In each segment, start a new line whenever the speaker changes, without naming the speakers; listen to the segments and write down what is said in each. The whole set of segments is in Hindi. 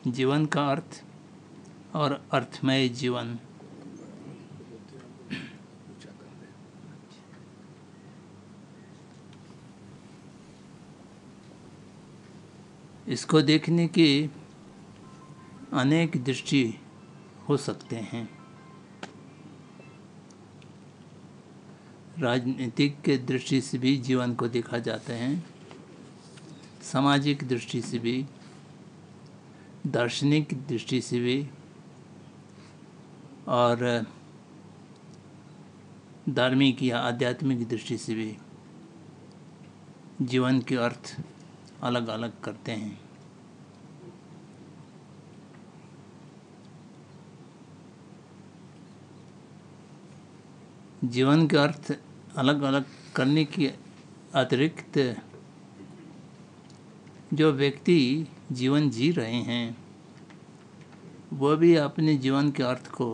जीवन का अर्थ और अर्थमय जीवन। इसको देखने की अनेक दृष्टि हो सकते हैं। राजनीतिक के दृष्टि से भी जीवन को देखा जाता है, सामाजिक दृष्टि से भी, दार्शनिक दृष्टि से भी और धार्मिक या आध्यात्मिक दृष्टि से भी जीवन के अर्थ अलग अलग करते हैं। जीवन के अर्थ अलग अलग करने के अतिरिक्त जो व्यक्ति जीवन जी रहे हैं वह भी अपने जीवन के अर्थ को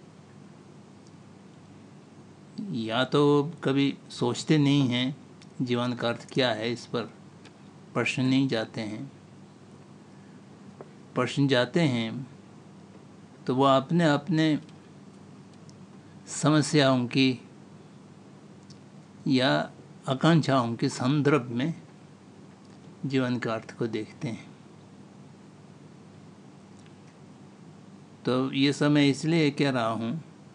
या तो कभी सोचते नहीं हैं, जीवन का अर्थ क्या है इस पर प्रश्न नहीं जाते हैं। प्रश्न जाते हैं तो वह अपने अपने समस्याओं की या आकांक्षाओं के संदर्भ में जीवन का अर्थ को देखते हैं। तो ये सब मैं इसलिए कह रहा हूँ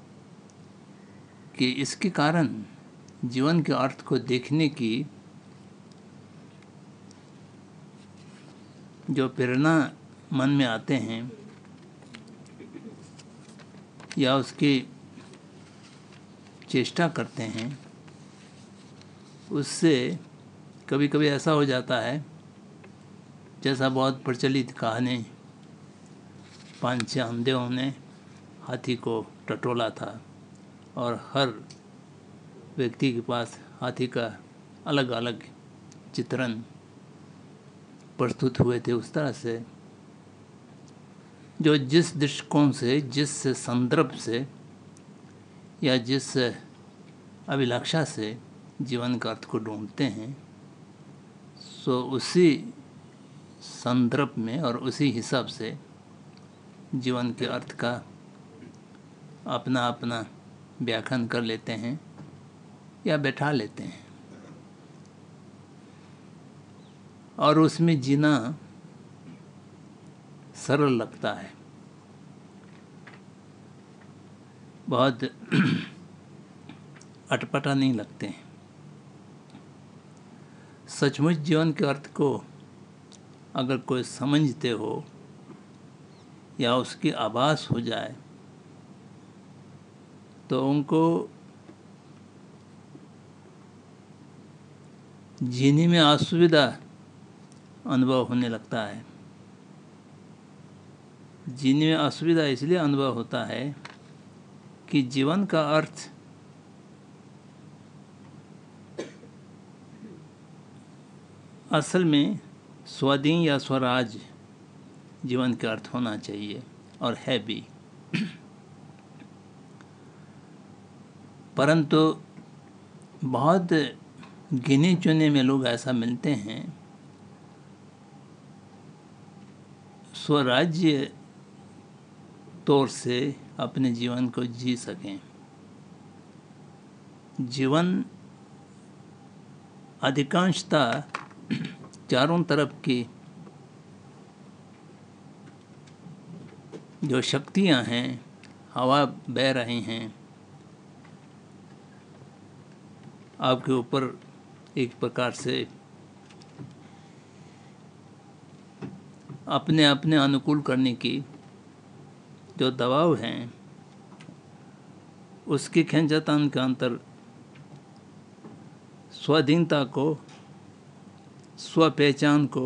कि इसके कारण जीवन के अर्थ को देखने की जो प्रेरणा मन में आते हैं या उसकी चेष्टा करते हैं, उससे कभी कभी ऐसा हो जाता है जैसा बहुत प्रचलित कहानी 5-6 अंधों ने हाथी को टटोला था और हर व्यक्ति के पास हाथी का अलग अलग चित्रण प्रस्तुत हुए थे। उस तरह से जो जिस दृष्टिकोण से, जिस संदर्भ से या जिस अभिलाषा से जीवन का अर्थ को ढूंढते हैं, सो उसी संदर्भ में और उसी हिसाब से जीवन के अर्थ का अपना अपना व्याख्यान कर लेते हैं या बैठा लेते हैं और उसमें जीना सरल लगता है, बहुत अटपटा नहीं लगते हैं। सचमुच जीवन के अर्थ को अगर कोई समझते हो या उसकी आभास हो जाए तो उनको जीने में असुविधा अनुभव होने लगता है। जीने में असुविधा इसलिए अनुभव होता है कि जीवन का अर्थ असल में स्वाधीन या स्वराज जीवन का अर्थ होना चाहिए और है भी, परंतु बहुत गिने चुने में लोग ऐसा मिलते हैं स्वराज्य तौर से अपने जीवन को जी सकें। जीवन अधिकांशतः चारों तरफ की जो शक्तियां हैं, हवा बह रही हैं, आपके ऊपर एक प्रकार से अपने अपने अनुकूल करने की जो दबाव हैं, उसके खींचातान के अंतर स्वाधीनता को, स्वपहचान को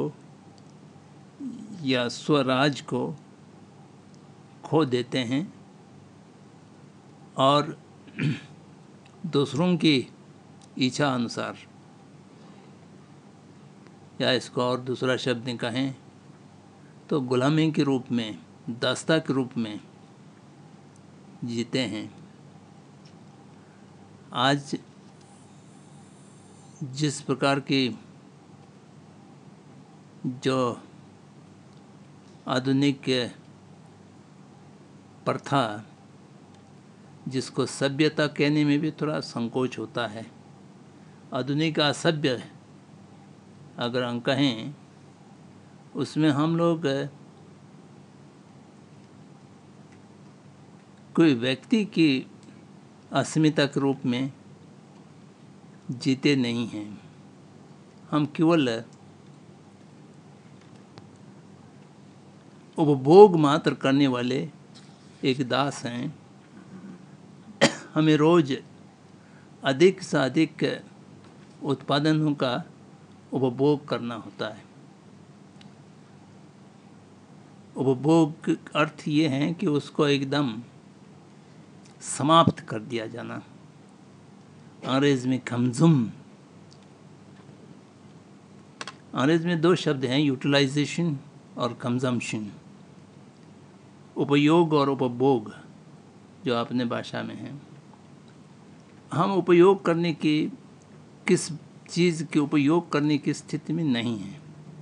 या स्वराज को खो देते हैं और दूसरों की इच्छा अनुसार, या इसको और दूसरा शब्द कहें तो गुलामी के रूप में, दास्ता के रूप में जीते हैं। आज जिस प्रकार की जो आधुनिक प्रथा, जिसको सभ्यता कहने में भी थोड़ा संकोच होता है, आधुनिक असभ्य अगर हम कहें, उसमें हम लोग कोई व्यक्ति की अस्मिता के रूप में जीते नहीं हैं। हम केवल उपभोग मात्र करने वाले एक दास हैं। हमें रोज अधिक से अधिक उत्पादनों का उपभोग करना होता है। उपभोग का अर्थ ये है कि उसको एकदम समाप्त कर दिया जाना। अंग्रेज में कंज्यूम, अंग्रेज में दो शब्द हैं, यूटिलाइजेशन और कंजम्पशन, उपयोग और उपभोग, जो अपने भाषा में है। हम उपयोग करने की, किस चीज़ के उपयोग करने की स्थिति में नहीं है।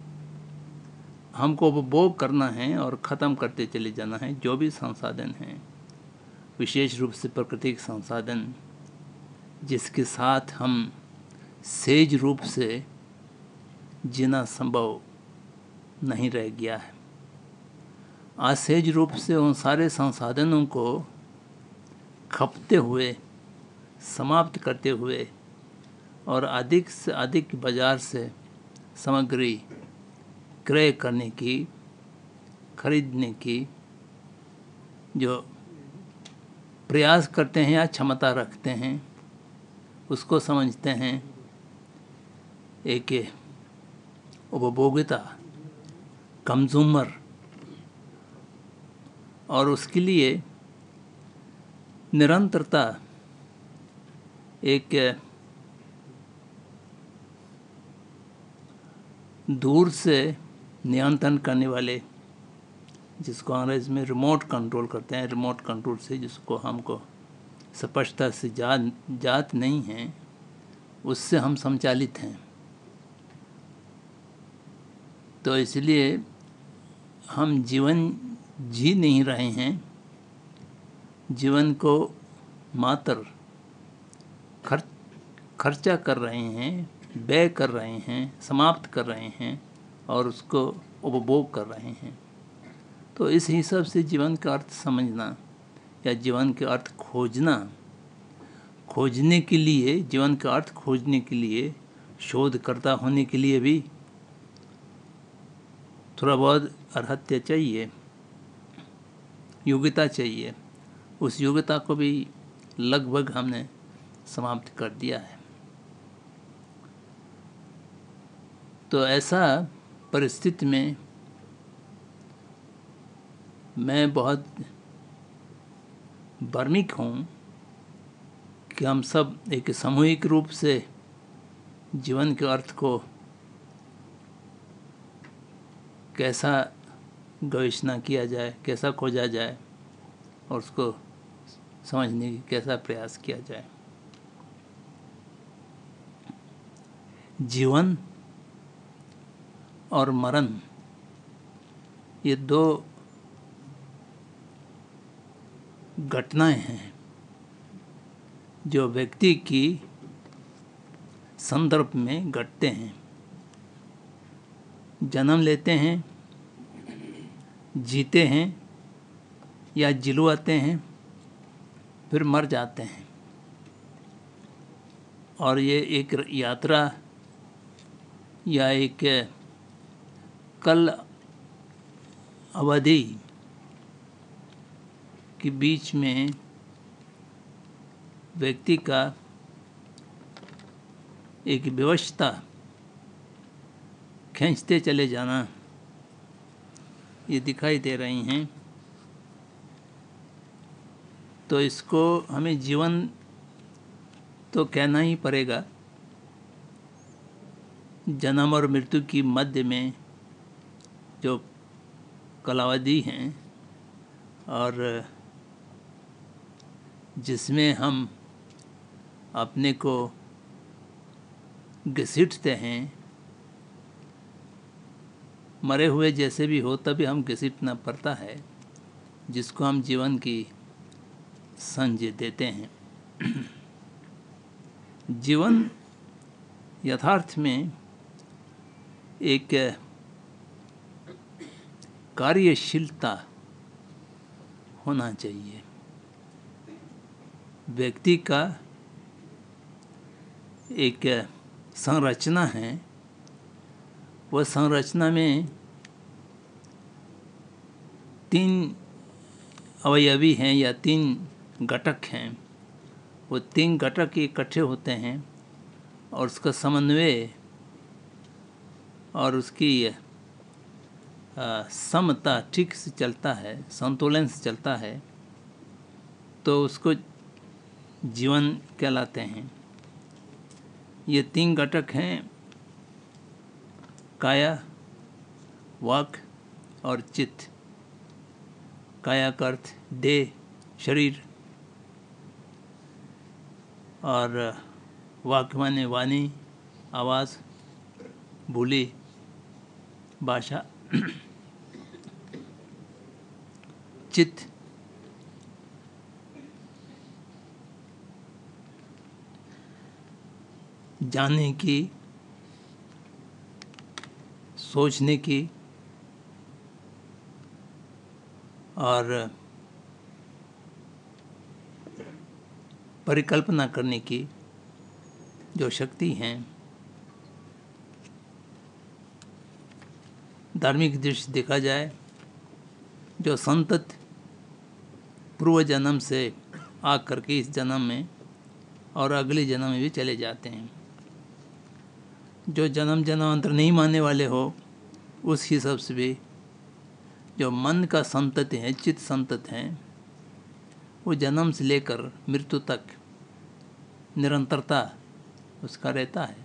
हमको उपभोग करना है और ख़त्म करते चले जाना है। जो भी संसाधन हैं, विशेष रूप से प्राकृतिक संसाधन, जिसके साथ हम सहज रूप से जीना संभव नहीं रह गया है। असहज रूप से उन सारे संसाधनों को खपते हुए, समाप्त करते हुए और अधिक से अधिक बाजार से सामग्री क्रय करने की, खरीदने की जो प्रयास करते हैं या क्षमता रखते हैं, उसको समझते हैं एक उपभोक्ता, कंज्यूमर। और उसके लिए निरंतरता एक दूर से नियंत्रण करने वाले, जिसको अंग्रेज में रिमोट कंट्रोल करते हैं, रिमोट कंट्रोल से जिसको हमको स्पष्टता से जात नहीं है, उससे हम संचालित हैं। तो इसलिए हम जीवन जी नहीं रहे हैं, जीवन को मात्र खर्चा कर रहे हैं, व्यय कर रहे हैं, समाप्त कर रहे हैं और उसको उपभोग कर रहे हैं। तो इस हिसाब से जीवन का अर्थ समझना या जीवन के अर्थ खोजने के लिए, जीवन का अर्थ खोजने के लिए शोधकर्ता होने के लिए भी थोड़ा बहुत अर्हत्य चाहिए, योग्यता चाहिए। उस योग्यता को भी लगभग हमने समाप्त कर दिया है। तो ऐसा परिस्थिति में मैं बहुत भ्रमित हूँ कि हम सब एक सामूहिक रूप से जीवन के अर्थ को कैसा गवेषणा किया जाए, कैसा खोजा जाए और उसको समझने की कैसा प्रयास किया जाए। जीवन और मरण, ये दो घटनाएं हैं जो व्यक्ति की संदर्भ में घटते हैं। जन्म लेते हैं, जीते हैं या जिलवाते हैं, फिर मर जाते हैं। और ये एक यात्रा या एक कल अवधि के बीच में व्यक्ति का एक व्यवस्था खींचते चले जाना, ये दिखाई दे रही हैं। तो इसको हमें जीवन तो कहना ही पड़ेगा। जन्म और मृत्यु की मध्य में जो कलावधि हैं और जिसमें हम अपने को घसीटते हैं, मरे हुए जैसे भी हो तभी हम घसीटना पड़ता है, जिसको हम जीवन की संज देते हैं। जीवन यथार्थ में एक कार्यशीलता होना चाहिए। व्यक्ति का एक संरचना है, वह संरचना में 3 अवयवी हैं या 3 घटक हैं। वो 3 घटक इकट्ठे होते हैं और उसका समन्वय और उसकी समता ठीक से चलता है, संतुलन से चलता है, तो उसको जीवन कहलाते हैं। ये 3 घटक हैं, काया, वाक और चित्त। काया का अर्थ देह, शरीर, और वाक माने वाणी, आवाज़, बोली, भाषा। चित्त जानने की, सोचने की और परिकल्पना करने की जो शक्ति हैं। धार्मिक दृष्टि देखा जाए, जो संतत पूर्व जन्म से आ करके इस जन्म में और अगले जन्म में भी चले जाते हैं। जो जन्म जन्मांतर नहीं मानने वाले हो, उस हिसाब से भी जो मन का संतति है, चित्त संतत हैं, वो जन्म से लेकर मृत्यु तक निरंतरता उसका रहता है।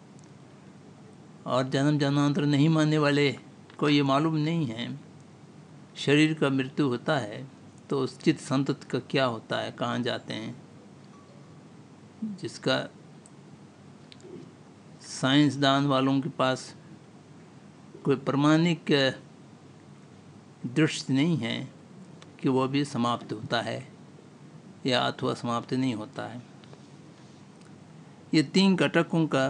और जन्म जन्मांतर नहीं मानने वाले को ये मालूम नहीं है, शरीर का मृत्यु होता है तो उस चित्त संतत का क्या होता है, कहाँ जाते हैं, जिसका साइंसदान वालों के पास कोई प्रमाणिक दृष्टि नहीं है कि वो भी समाप्त होता है या अथवा समाप्त नहीं होता है। ये 3 घटकों का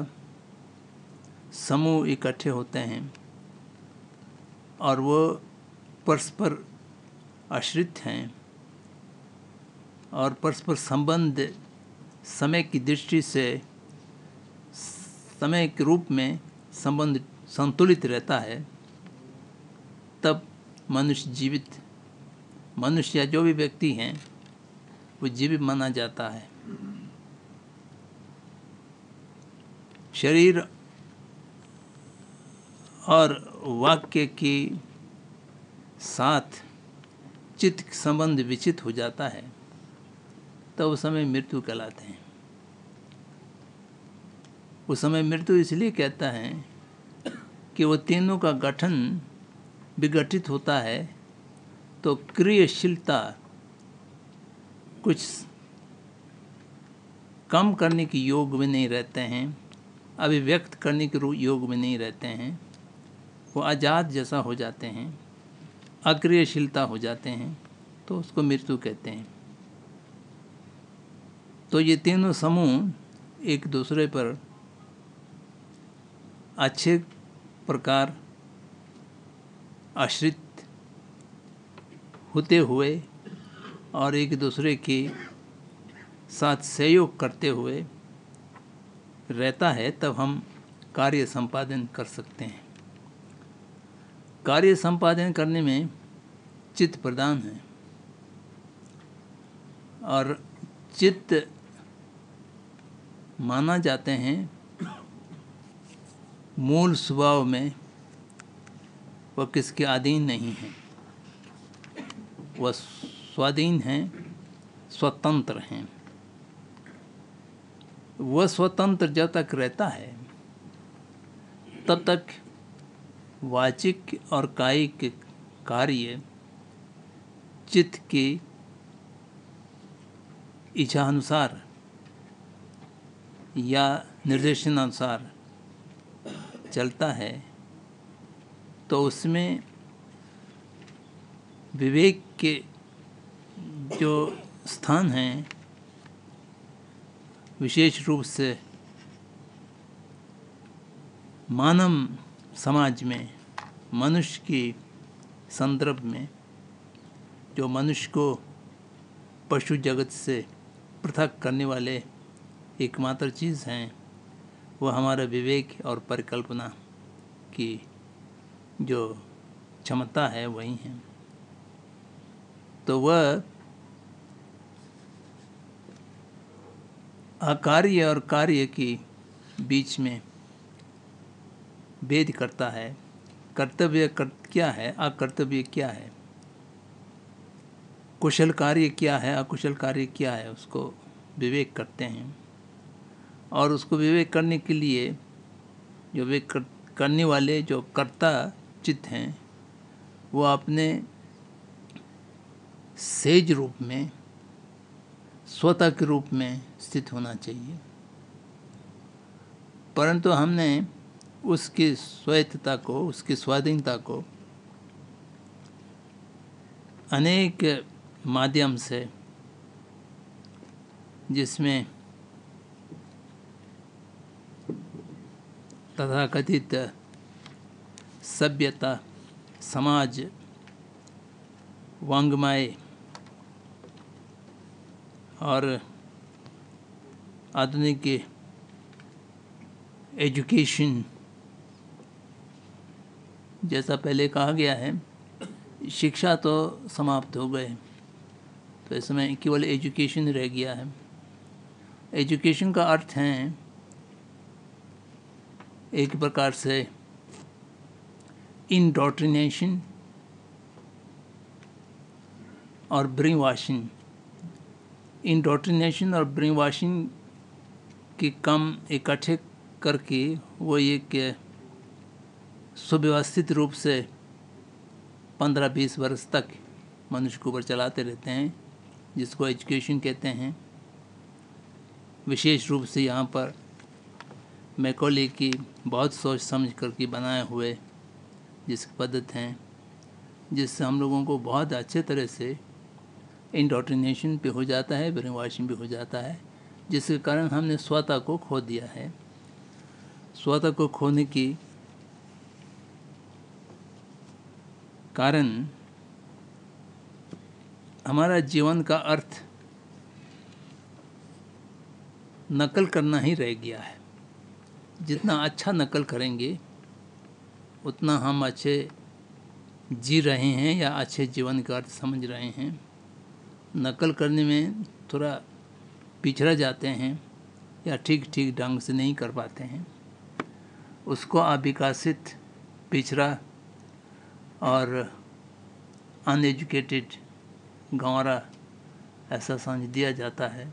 समूह इकट्ठे होते हैं और वो परस्पर आश्रित हैं और परस्पर संबंध समय की दृष्टि से, समय के रूप में संबंध संतुलित रहता है, तब मनुष्य या जो भी व्यक्ति हैं वो जीवित माना जाता है। शरीर और वाक्य के साथ चित्त संबंध विचित हो जाता है, तो उस समय मृत्यु कहलाते हैं। उस समय मृत्यु इसलिए कहता है कि वो तीनों का गठन विघटित होता है, तो क्रियाशीलता कुछ कम करने के योग में नहीं रहते हैं, अभिव्यक्त करने के योग में नहीं रहते हैं, वो आज़ाद जैसा हो जाते हैं, अक्रियाशीलता हो जाते हैं, तो उसको मृत्यु कहते हैं। तो ये तीनों समूह एक दूसरे पर अच्छे प्रकार आश्रित होते हुए और एक दूसरे के साथ सहयोग करते हुए रहता है, तब हम कार्य संपादन कर सकते हैं। कार्य संपादन करने में चित्त प्रधान है और चित्त माना जाते हैं मूल स्वभाव में वह किसके अधीन नहीं है, वह स्वाधीन हैं, स्वतंत्र हैं। वह स्वतंत्र जब तक रहता है तब तक वाचिक और कायिक कार्य चित्त की इच्छानुसार या निर्देशनानुसार चलता है, तो उसमें विवेक के जो स्थान हैं विशेष रूप से मानव समाज में, मनुष्य की संदर्भ में, जो मनुष्य को पशु जगत से पृथक करने वाले एकमात्र चीज़ हैं, वह हमारा विवेक और परिकल्पना की जो क्षमता है वही है। तो वह अकार्य और कार्य की बीच में भेद करता है। कर्तव्य क्या है, अकर्तव्य क्या है, कुशल कार्य क्या है, अकुशल कार्य क्या है, उसको विवेक करते हैं। और उसको विवेक करने के लिए जो विवेक करने वाले जो कर्ता चित्त हैं, वो अपने सेज रूप में, स्वतः के रूप में स्थित होना चाहिए। परंतु हमने उसकी स्वायत्तता को, उसकी स्वाधीनता को अनेक माध्यम से, जिसमें तथाकथित सभ्यता, समाज, वांग्मय और आधुनिक एजुकेशन, जैसा पहले कहा गया है, शिक्षा तो समाप्त हो गए, तो इसमें केवल एजुकेशन रह गया है। एजुकेशन का अर्थ है एक प्रकार से इंडोक्ट्रिनेशन और ब्रेन वॉशिंग। इंडोक्ट्रिनेशन और ब्रेन वॉशिंग की कम इकट्ठे करके वो एक सुव्यवस्थित रूप से 15-20 वर्ष तक मनुष्य को ऊपर चलाते रहते हैं, जिसको एजुकेशन कहते हैं। विशेष रूप से यहाँ पर मैकॉले की बहुत सोच समझ करके बनाए हुए जिस पद्धति हैं, जिससे हम लोगों को बहुत अच्छे तरह से इंडोक्ट्रिनेशन पे हो जाता है, ब्रेन वॉशिंग भी हो जाता है, जिसके कारण हमने स्वतः को खो दिया है। स्वतः को खोने की कारण हमारा जीवन का अर्थ नकल करना ही रह गया है। जितना अच्छा नकल करेंगे उतना हम अच्छे जी रहे हैं या अच्छे जीवन का अर्थ समझ रहे हैं। नकल करने में थोड़ा पिछड़ा जाते हैं या ठीक ढंग से नहीं कर पाते हैं। उसको अविकसित, पिछड़ा और अनएजुकेटेड, गंवारा ऐसा समझ दिया जाता है।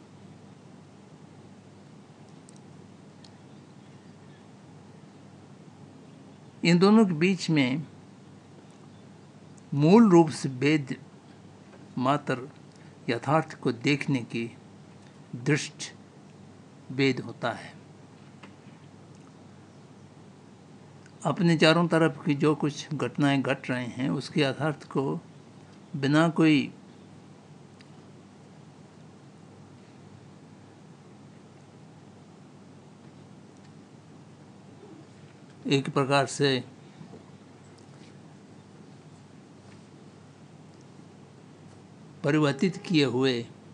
इन दोनों के बीच में मूल रूप से भेद मात्र यथार्थ को देखने की दृष्टि भेद होता है। अपने चारों तरफ की जो कुछ घटनाएं घट रहे हैं, उसके यथार्थ को बिना कोई एक प्रकार से परिवर्तित किए हुए,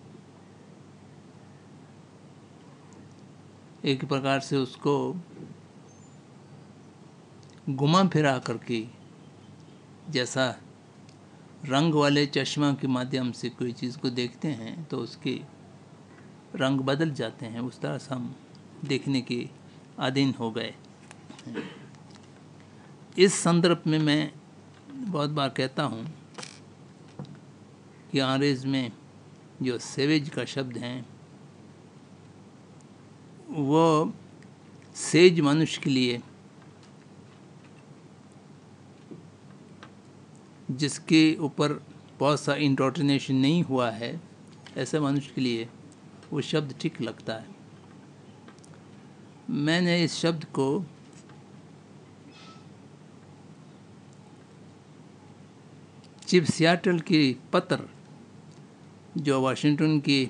एक प्रकार से उसको घुमा फिरा करके, जैसा रंग वाले चश्मा के माध्यम से कोई चीज़ को देखते हैं तो उसके रंग बदल जाते हैं, उस तरह से हम देखने के अधीन हो गए। इस संदर्भ में मैं बहुत बार कहता हूँ कि अंग्रेज़ में जो सेवेज का शब्द है, वो सेज मनुष्य के लिए, जिसके ऊपर बहुत सा इंडोक्ट्रिनेशन नहीं हुआ है, ऐसे मनुष्य के लिए वो शब्द ठीक लगता है। मैंने इस शब्द को चीफ सियाटल की पत्र जो वाशिंगटन की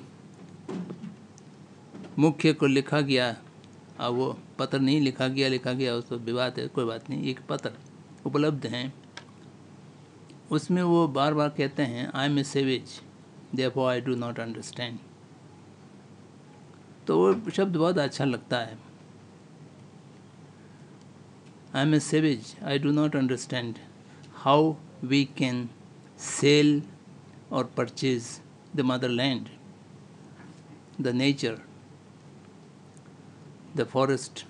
मुख्य को लिखा गया, अब वो पत्र नहीं लिखा गया उस तो विवाद है, कोई बात नहीं, एक पत्र उपलब्ध हैं। उसमें वो बार बार कहते हैं I am a savage therefore I do not understand. तो वो शब्द बहुत अच्छा लगता है। I am a savage, I do not understand how we can sell और purchase the motherland, the nature, the forest.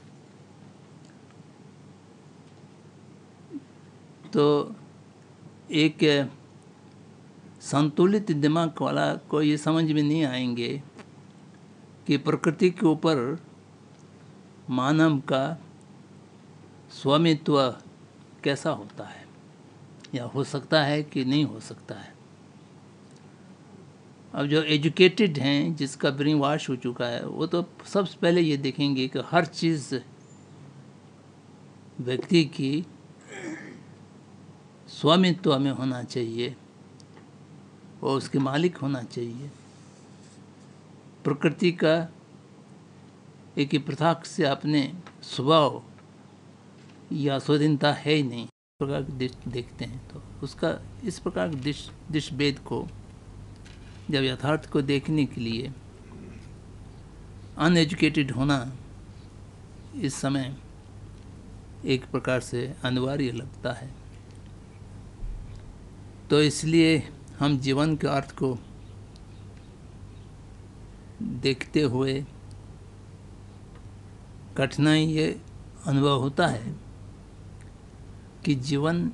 तो एक संतुलित दिमाग वाला को ये समझ में नहीं आएंगे कि प्रकृति के ऊपर मानव का स्वामित्व कैसा होता है या हो सकता है कि नहीं हो सकता है। अब जो एजुकेटेड हैं, जिसका ब्रेन वॉश हो चुका है, वो तो सबसे पहले ये देखेंगे कि हर चीज़ व्यक्ति की स्वामित्व में होना चाहिए, वो उसके मालिक होना चाहिए। प्रकृति का एक ही प्रथा से अपने स्वभाव या स्वाधीनता है ही नहीं, इस प्रकार देखते हैं। तो उसका इस प्रकार दृश्य भेद को, जब यथार्थ को देखने के लिए अनएजुकेटेड होना इस समय एक प्रकार से अनिवार्य लगता है। तो इसलिए हम जीवन के अर्थ को देखते हुए कठिनाई ये अनुभव होता है कि जीवन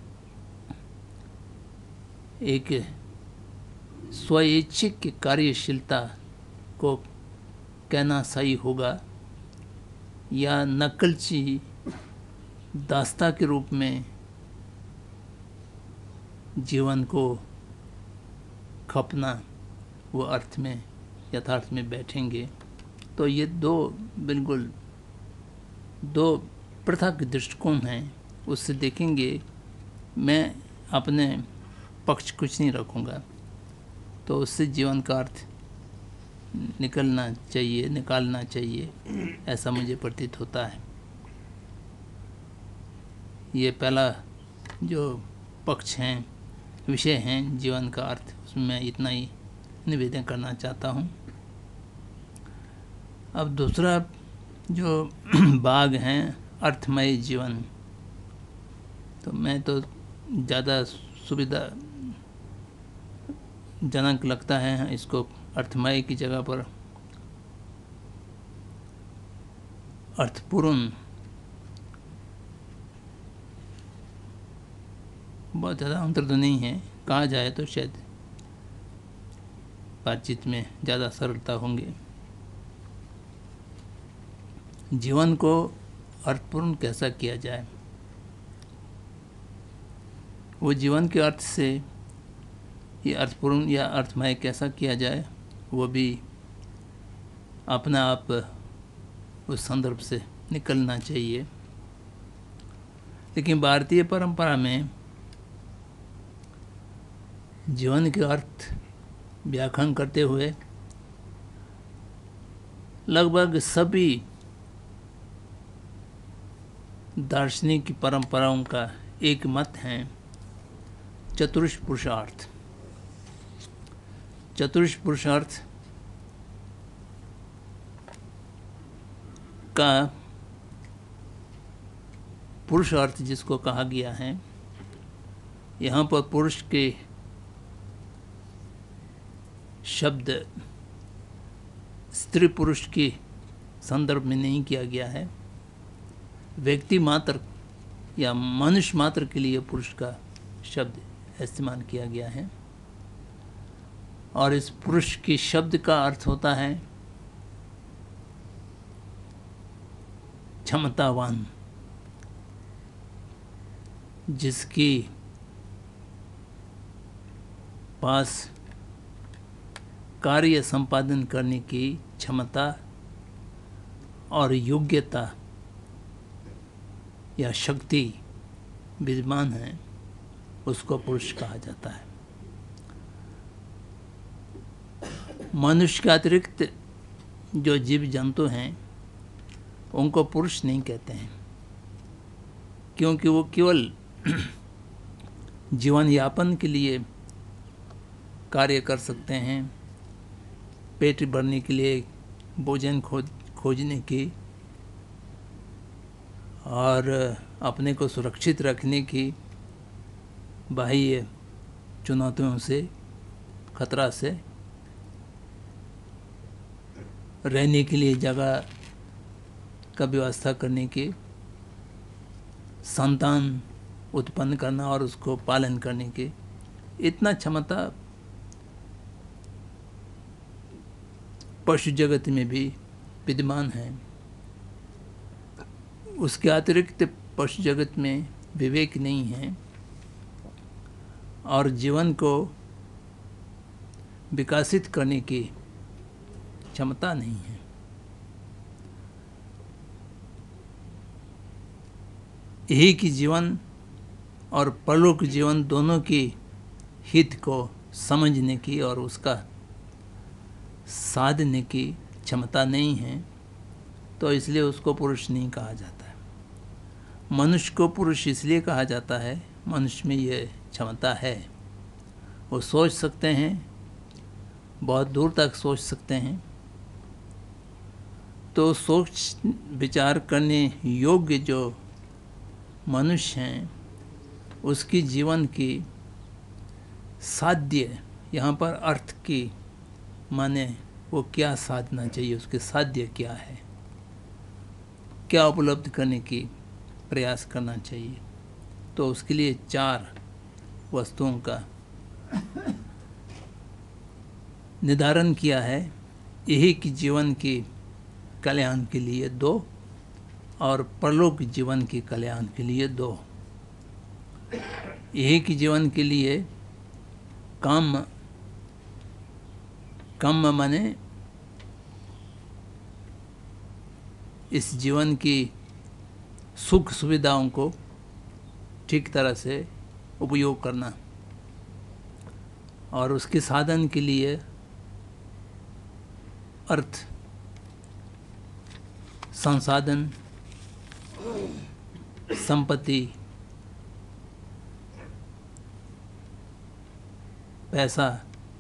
एक स्वैच्छिक कार्यशीलता को कहना सही होगा या नकलची दास्ता के रूप में जीवन को खपना, वो अर्थ में यथार्थ में बैठेंगे। तो ये बिल्कुल दो पृथक दृष्टिकोण हैं। उससे देखेंगे, मैं अपने पक्ष कुछ नहीं रखूँगा, तो उससे जीवन का अर्थ निकालना चाहिए, ऐसा मुझे प्रतीत होता है। ये पहला जो पक्ष हैं, विषय हैं जीवन का अर्थ, उसमें मैं इतना ही निवेदन करना चाहता हूँ। अब दूसरा जो भाग हैं अर्थमय जीवन, तो मैं तो ज़्यादा सुविधाजनक लगता है इसको अर्थमय की जगह पर अर्थपूर्ण, बहुत ज़्यादा अंतर तो नहीं है, कहा जाए तो शायद बातचीत में ज़्यादा सरलता होंगे। जीवन को अर्थपूर्ण कैसा किया जाए, वो जीवन के अर्थ से ये अर्थपूर्ण या अर्थमय कैसा किया जाए, वो भी अपना आप उस संदर्भ से निकलना चाहिए। लेकिन भारतीय परंपरा में जीवन के अर्थ व्याख्यान करते हुए लगभग सभी दार्शनिक परंपराओं का एक मत है चतुर्ष पुरुषार्थ। चतुर्ष पुरुषार्थ का पुरुषार्थ जिसको कहा गया है, यहाँ पर पुरुष के शब्द स्त्री पुरुष के संदर्भ में नहीं किया गया है, व्यक्ति मात्र या मनुष्य मात्र के लिए पुरुष का शब्द इस्तेमाल किया गया है। और इस पुरुष के शब्द का अर्थ होता है क्षमतावान, जिसकी पास कार्य संपादन करने की क्षमता और योग्यता या शक्ति विद्यमान है। उसको पुरुष कहा जाता है। मनुष्य के अतिरिक्त जो जीव जंतु हैं उनको पुरुष नहीं कहते हैं, क्योंकि वो केवल जीवन यापन के लिए कार्य कर सकते हैं, पेट भरने के लिए, भोजन खोजने की और अपने को सुरक्षित रखने की, बाह्य चुनौतियों से, खतरा से, रहने के लिए जगह का व्यवस्था करने की, संतान उत्पन्न करना और उसको पालन करने की इतना क्षमता पशु जगत में भी विद्यमान है। उसके अतिरिक्त पशु जगत में विवेक नहीं है और जीवन को विकसित करने की क्षमता नहीं है। यही कि जीवन और परलोक जीवन दोनों की हित को समझने की और उसका साधने की क्षमता नहीं है, तो इसलिए उसको पुरुष नहीं कहा जाता है। मनुष्य को पुरुष इसलिए कहा जाता है, मनुष्य में ये क्षमता है, वो सोच सकते हैं, बहुत दूर तक सोच सकते हैं। तो सोच विचार करने योग्य जो मनुष्य हैं उसकी जीवन की साध्य, यहाँ पर अर्थ की माने वो क्या साधना चाहिए, उसके साध्य क्या है, क्या उपलब्ध करने की प्रयास करना चाहिए, तो उसके लिए 4 वस्तुओं का निर्धारण किया है। यही कि जीवन के कल्याण के लिए 2 और परलोक जीवन के कल्याण के लिए 2। यही कि जीवन के लिए काम माने इस जीवन की सुख सुविधाओं को ठीक तरह से उपयोग करना, और उसके साधन के लिए अर्थ, संसाधन, संपत्ति, पैसा,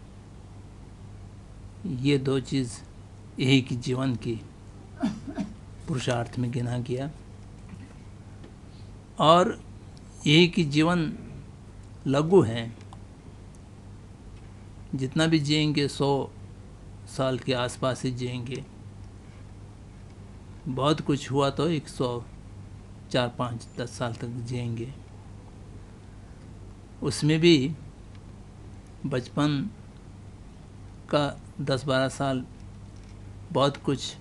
ये 2 चीज़ यही कि जीवन की पुरुषार्थ में गिना गया। और यही कि जीवन लघु है, जितना भी जिएंगे 100 साल के आसपास ही जिएंगे, बहुत कुछ हुआ तो 104, 5, 10 साल तक जिएंगे। उसमें भी बचपन का 10-12 साल बहुत कुछ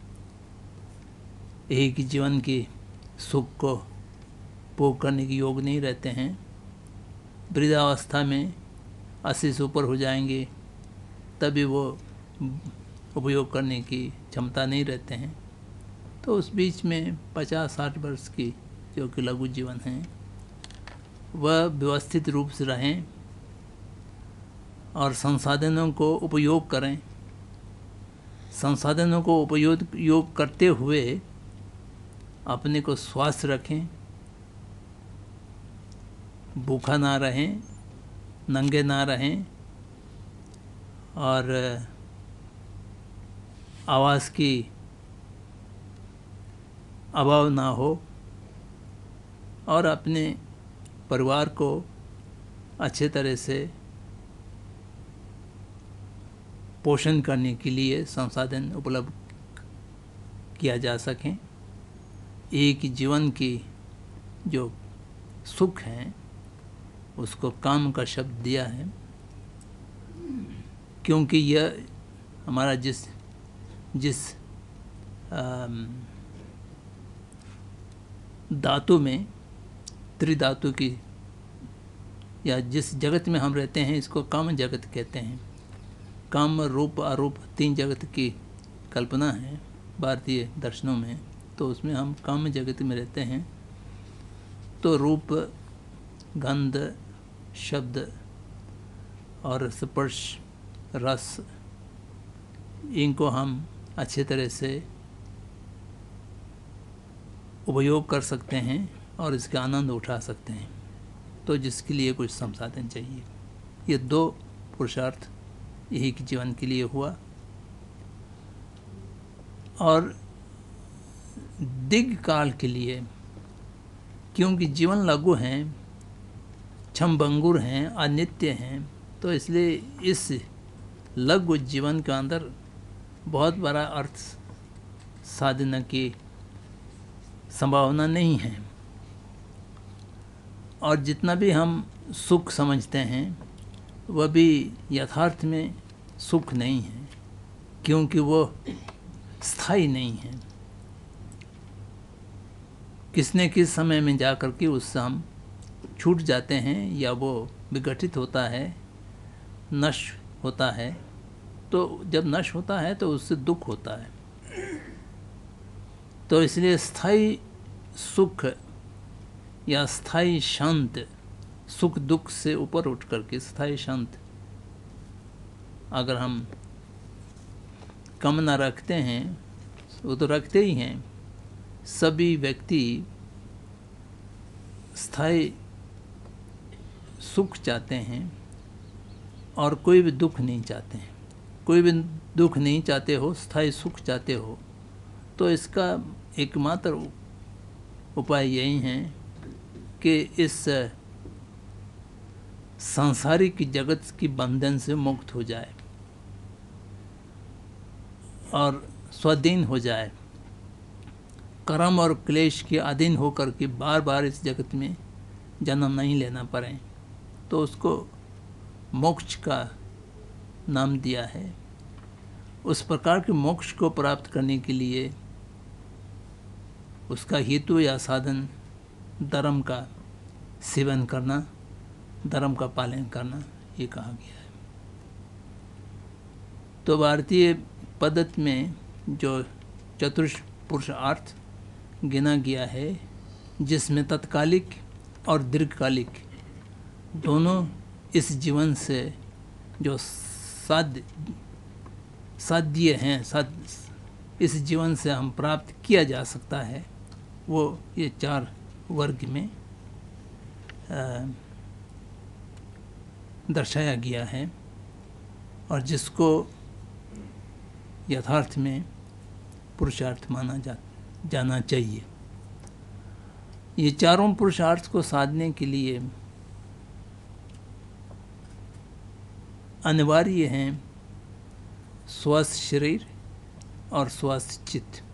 यही कि जीवन की सुख को भोग करने के योग नहीं रहते हैं। वृद्धावस्था में 80 से ऊपर हो जाएंगे तभी वो उपयोग करने की क्षमता नहीं रहते हैं। तो उस बीच में 50-60 वर्ष की जो कि लघु जीवन है, वह व्यवस्थित रूप से रहें और संसाधनों को उपयोग करें। संसाधनों को उपयोग करते हुए अपने को स्वस्थ रखें, भूखा ना रहें, नंगे ना रहें और आवास की अभाव ना हो, और अपने परिवार को अच्छे तरह से पोषण करने के लिए संसाधन उपलब्ध किया जा सकें। एक जीवन की जो सुख है उसको काम का शब्द दिया है, क्योंकि यह हमारा जिस धातु में, त्रिधातु की, या जिस जगत में हम रहते हैं इसको काम जगत कहते हैं। काम, रूप, अरूप 3 जगत की कल्पना है भारतीय दर्शनों में, तो उसमें हम काम जगत में रहते हैं। तो रूप, गंध, शब्द और स्पर्श रस, इनको हम अच्छे तरह से उपयोग कर सकते हैं और इसका आनंद उठा सकते हैं। तो जिसके लिए कुछ संसाधन चाहिए। ये दो पुरुषार्थ यही के जीवन के लिए हुआ। और दीर्घ काल के लिए, क्योंकि जीवन लघु हैं, क्षणभंगुर हैं, अनित्य हैं, तो इसलिए इस लघु जीवन के अंदर बहुत बड़ा अर्थ साधना की संभावना नहीं है। और जितना भी हम सुख समझते हैं वह भी यथार्थ में सुख नहीं है, क्योंकि वो स्थायी नहीं है। किसने किस समय में जा कर के उससे हम छूट जाते हैं, या वो विघटित होता है, नष्ट होता है। तो जब नष्ट होता है तो उससे दुख होता है। तो इसलिए स्थायी सुख या स्थायी शांत, सुख दुख से ऊपर उठ करके स्थायी शांत अगर हम कामना रखते हैं, वो तो रखते ही हैं, सभी व्यक्ति स्थायी सुख चाहते हैं और कोई भी दुख नहीं चाहते हैं। कोई भी दुख नहीं चाहते हो, स्थायी सुख चाहते हो, तो इसका एकमात्र उपाय यही है कि इस सांसारिक जगत की बंधन से मुक्त हो जाए और स्वाधीन हो जाए, कर्म और क्लेश के अधीन होकर के बार बार इस जगत में जन्म नहीं लेना पड़े। तो उसको मोक्ष का नाम दिया है। उस प्रकार के मोक्ष को प्राप्त करने के लिए उसका हेतु या साधन धर्म का सेवन करना, धर्म का पालन करना, ये कहा गया है। तो भारतीय पद्धति में जो चतुर्थ पुरुषार्थ गिना गया है, जिसमें तत्कालिक और दीर्घकालिक दोनों इस जीवन से जो साध्य हैं, इस जीवन से हम प्राप्त किया जा सकता है, वो ये चार वर्ग में दर्शाया गया है, और जिसको यथार्थ में पुरुषार्थ माना जाना चाहिए। ये चारों पुरुषार्थ को साधने के लिए अनिवार्य हैं स्वस्थ शरीर और स्वस्थ चित्त।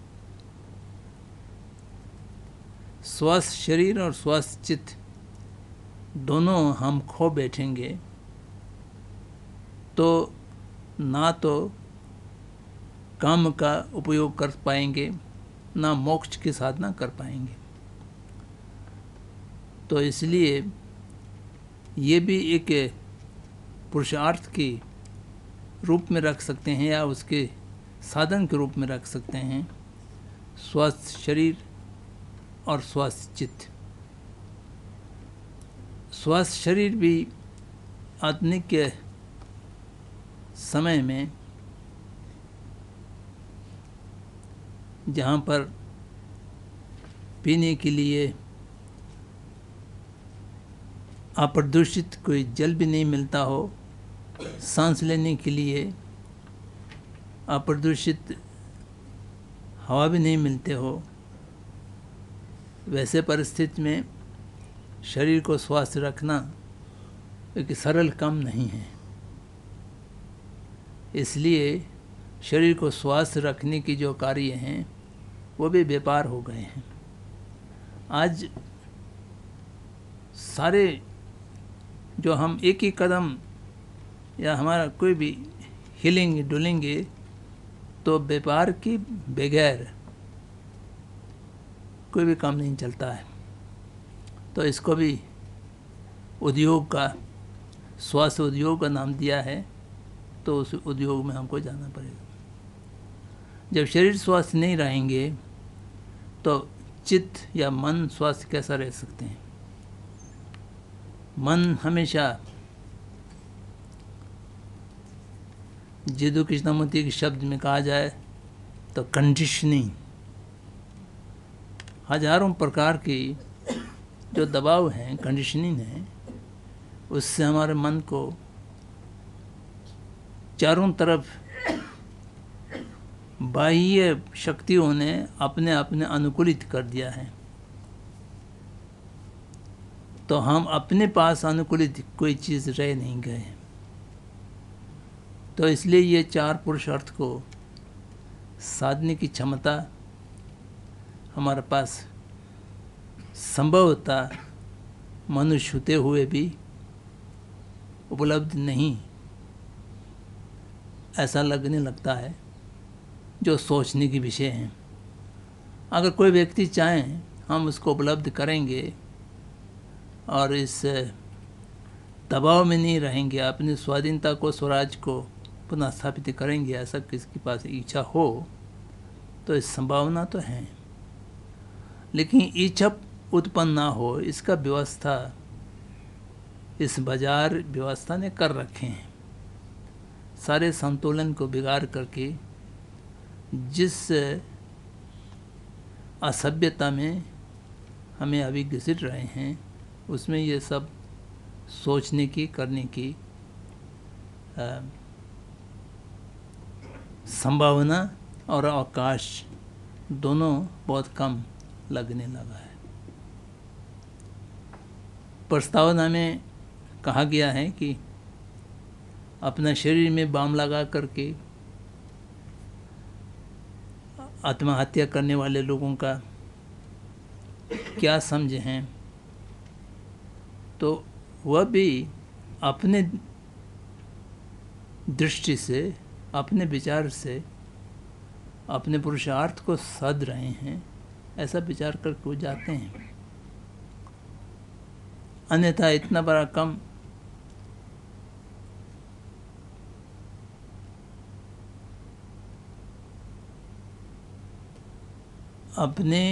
स्वस्थ शरीर और स्वस्थ चित्त दोनों हम खो बैठेंगे तो ना तो काम का उपयोग कर पाएंगे, ना मोक्ष की साधना कर पाएंगे। तो इसलिए ये भी एक पुरुषार्थ के रूप में रख सकते हैं या उसके साधन के रूप में रख सकते हैं, स्वस्थ शरीर और स्वस्थ चित्त। स्वस्थ शरीर भी आधुनिक के समय में जहाँ पर पीने के लिए अप्रदूषित कोई जल भी नहीं मिलता हो, सांस लेने के लिए अप्रदूषित हवा भी नहीं मिलते हो, वैसे परिस्थिति में शरीर को स्वस्थ रखना एक सरल काम नहीं है। इसलिए शरीर को स्वस्थ रखने की जो कार्य हैं वो भी व्यापार हो गए हैं। आज सारे जो हम एक ही कदम या हमारा कोई भी हिलेंगे डुलेंगे तो व्यापार के बगैर कोई भी काम नहीं चलता है। तो इसको भी उद्योग का, स्वास्थ्य उद्योग का नाम दिया है, तो उस उद्योग में हमको जाना पड़ेगा। जब शरीर स्वस्थ नहीं रहेंगे तो चित्त या मन स्वस्थ कैसा रह सकते हैं। मन हमेशा जिदु कृष्णमूर्ति के शब्द में कहा जाए तो कंडीशनिंग, हजारों प्रकार की जो दबाव हैं, कंडीशनिंग है, उससे हमारे मन को चारों तरफ बाह्य शक्तियों ने अपने अपने अनुकूलित कर दिया है। तो हम अपने पास अनुकूलित कोई चीज़ रह नहीं गए। तो इसलिए ये चार पुरुषार्थ को साधने की क्षमता हमारे पास संभवतः मनुष्य होते हुए भी उपलब्ध नहीं, ऐसा लगने लगता है, जो सोचने की विषय है। अगर कोई व्यक्ति चाहे हम उसको उपलब्ध करेंगे और इस दबाव में नहीं रहेंगे, अपनी स्वाधीनता को, स्वराज को पुनः स्थापित करेंगे, ऐसा किसके पास इच्छा हो तो इस संभावना तो है। लेकिन इच्छा उत्पन्न ना हो, इसका व्यवस्था इस बाजार व्यवस्था ने कर रखे हैं। सारे संतुलन को बिगाड़ करके जिस असभ्यता में हमें अभी घसीट रहे हैं, उसमें ये सब सोचने की, करने की संभावना और अवकाश दोनों बहुत कम लगने लगा है। प्रस्तावना में कहा गया है कि अपना शरीर में बाम लगा करके आत्महत्या करने वाले लोगों का क्या समझे हैं, तो वह भी अपने दृष्टि से, अपने विचार से अपने पुरुषार्थ को साध रहे हैं, ऐसा विचार करके वो जाते हैं। अन्यथा इतना बड़ा कम अपने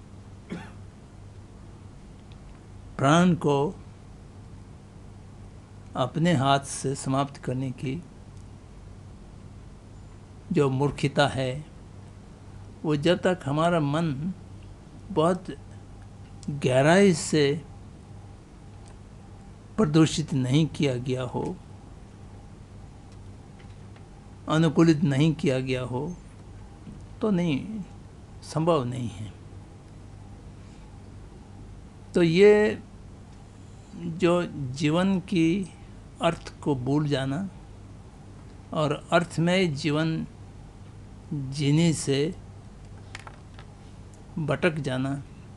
प्राण को अपने हाथ से समाप्त करने की जो मूर्खता है, वो जब तक हमारा मन बहुत गहराई से प्रदूषित नहीं किया गया हो, अनुकूलित नहीं किया गया हो, तो नहीं, संभव नहीं है। तो ये जो जीवन की अर्थ को भूल जाना और अर्थमय जीवन जीने से भटक जाना,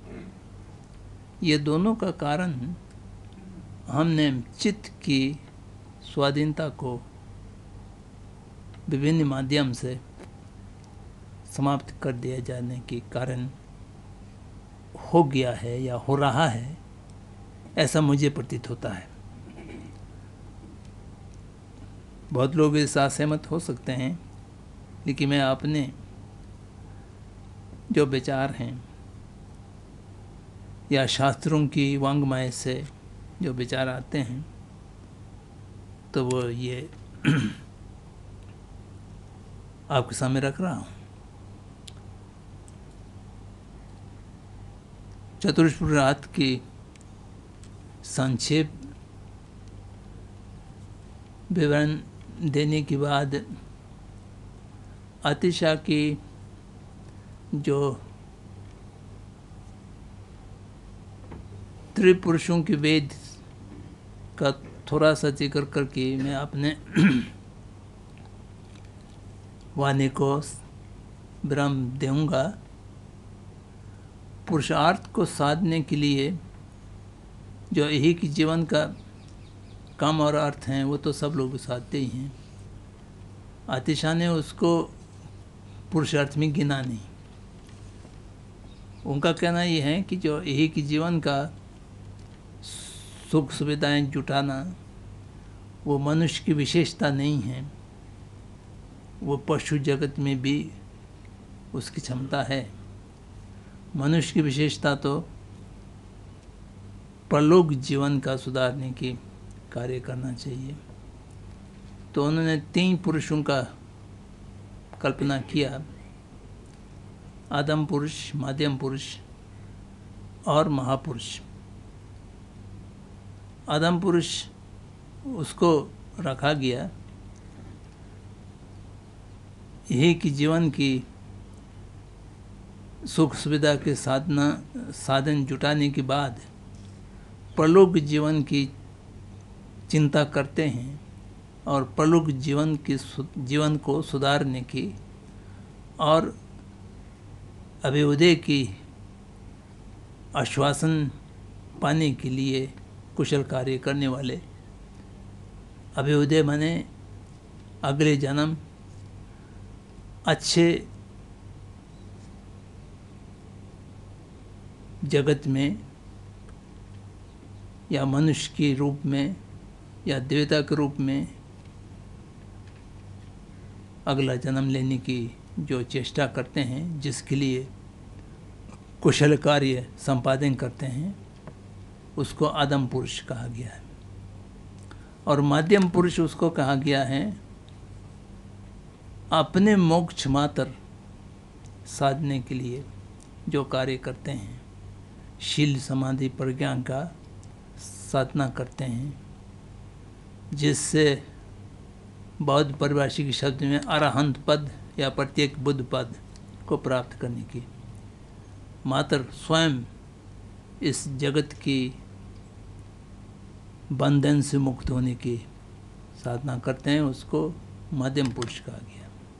ये दोनों का कारण हमने चित्त की स्वाधीनता को विभिन्न माध्यम से समाप्त कर दिया जाने के कारण हो गया है या हो रहा है, ऐसा मुझे प्रतीत होता है। बहुत लोग इस असहमत हो सकते हैं, लेकिन मैं अपने जो विचार हैं या शास्त्रों की वांग्मय से जो विचार आते हैं, तो वो ये आपके सामने रख रहा हूँ। चतुष्पुरार्थ की संक्षेप विवरण देने के बाद अतिशा की जो त्रिपुरुषों की वेद का थोड़ा सा जिक्र करके मैं अपने वाणी को विराम दूंगा। पुरुषार्थ को साधने के लिए जो यही कि जीवन का काम और अर्थ हैं, वो तो सब लोग साधते ही हैं। आतिशा ने उसको पुरुषार्थ में गिना नहीं। उनका कहना ये है कि जो यही कि जीवन का सुख सुविधाएं जुटाना वो मनुष्य की विशेषता नहीं है, वो पशु जगत में भी उसकी क्षमता है। मनुष्य की विशेषता तो परलोक जीवन का सुधारने की कार्य करना चाहिए। तो उन्होंने 3 पुरुषों का कल्पना किया, आदम पुरुष, मध्यम पुरुष और महापुरुष। आदम पुरुष उसको रखा गया यही कि जीवन की सुख सुविधा के साधन जुटाने के बाद परलोक जीवन की चिंता करते हैं और परलोक जीवन को सुधारने की और अभ्युदय की आश्वासन पाने के लिए कुशल कार्य करने वाले। अभ्युदय माने अगले जन्म अच्छे जगत में या मनुष्य के रूप में या देवता के रूप में अगला जन्म लेने की जो चेष्टा करते हैं, जिसके लिए कुशल कार्य संपादन करते हैं, उसको आदम पुरुष कहा गया है। और मध्यम पुरुष उसको कहा गया है अपने मोक्ष मात्र साधने के लिए जो कार्य करते हैं, शील समाधि प्रज्ञा का साधना करते हैं, जिससे बौद्ध परिभाषिक शब्द में अरहंत पद या प्रत्येक बुद्ध पद को प्राप्त करने की मात्र स्वयं इस जगत की बंधन से मुक्त होने की साधना करते हैं, उसको मध्यम पुरुष कहा गया।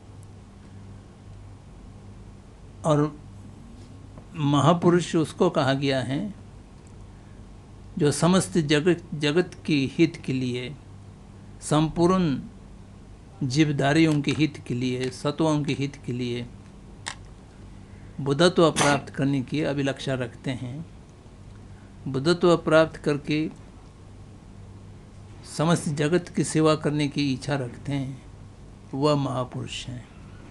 और महापुरुष उसको कहा गया है जो समस्त जगत की हित के लिए, संपूर्ण जीवधारियों के हित के लिए, सत्वों के हित के लिए बुद्धत्व प्राप्त करने की अभिलाषा रखते हैं। बुद्धत्व प्राप्त करके समस्त जगत की सेवा करने की इच्छा रखते हैं, वह महापुरुष हैं,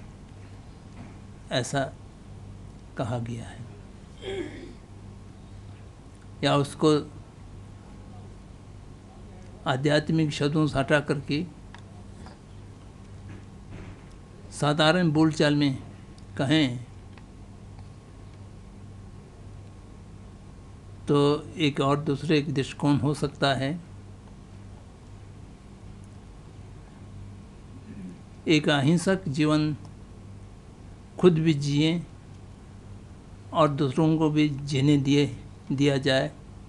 ऐसा कहा गया है। या उसको आध्यात्मिक शब्दों से हटा करके साधारण बोलचाल में कहें तो एक और दूसरे दृष्टिकोण हो सकता है। एक अहिंसक जीवन खुद भी जिए और दूसरों को भी जीने दिया जाए,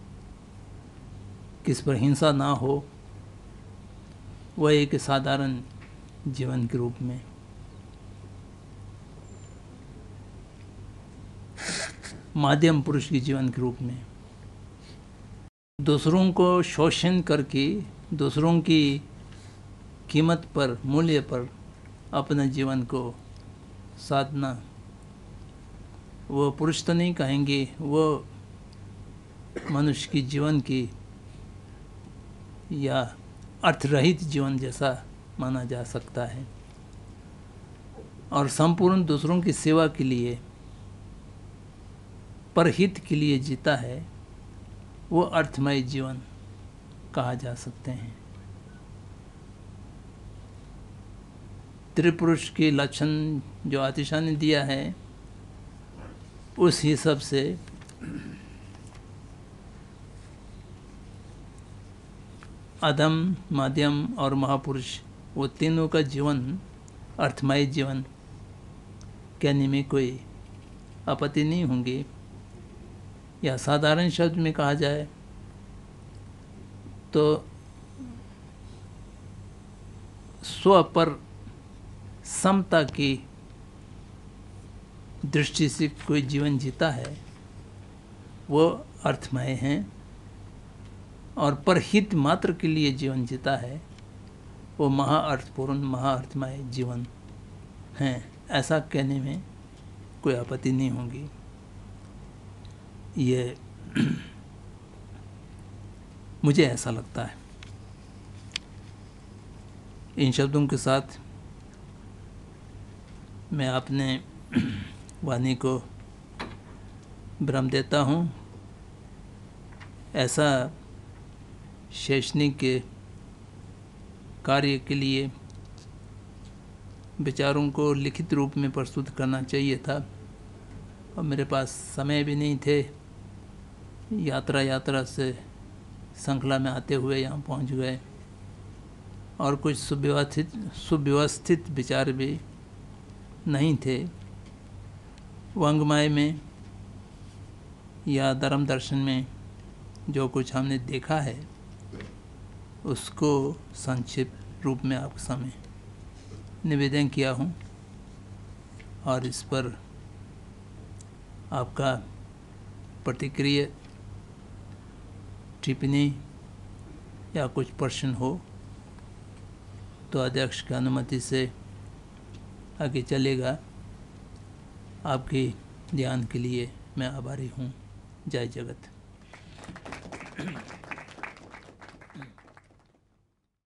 किस पर हिंसा ना हो, वह एक साधारण जीवन के रूप में। मध्यम पुरुष के जीवन के रूप में दूसरों को शोषण करके दूसरों की कीमत पर, मूल्य पर अपने जीवन को साधना, वो पुरुष तो नहीं कहेंगे, वो मनुष्य की जीवन की या अर्थरहित जीवन जैसा माना जा सकता है। और संपूर्ण दूसरों की सेवा के लिए, परहित के लिए जीता है, वो अर्थमय जीवन कहा जा सकते हैं। त्रिपुरुष के लक्षण जो आतिशा ने दिया है, उस हिसाब से अधम, मध्यम और महापुरुष, वो तीनों का जीवन अर्थमय जीवन कहने में कोई आपत्ति नहीं होंगी। या साधारण शब्द में कहा जाए तो स्व पर समता की दृष्टि से कोई जीवन जीता है, वो अर्थमय है। और परहित मात्र के लिए जीवन जीता है, वो महाअर्थपूर्ण, महाअर्थमय जीवन है। ऐसा कहने में कोई आपत्ति नहीं होगी। ये मुझे ऐसा लगता है। इन शब्दों के साथ मैं अपने वाणी को विराम देता हूँ। ऐसा शैक्षणिक कार्य के लिए विचारों को लिखित रूप में प्रस्तुत करना चाहिए था, और मेरे पास समय भी नहीं थे। यात्रा से श्रृंखला में आते हुए यहाँ पहुँच गए, और कुछ सुव्यवस्थित विचार भी नहीं थे। वाङ्मय में या धर्म दर्शन में जो कुछ हमने देखा है उसको संक्षिप्त रूप में आपके सामने निवेदन किया हूँ, और इस पर आपका प्रतिक्रिया, टिप्पणी या कुछ प्रश्न हो तो अध्यक्ष की अनुमति से आगे चलेगा। आपके ध्यान के लिए मैं आभारी हूँ। जय जगत।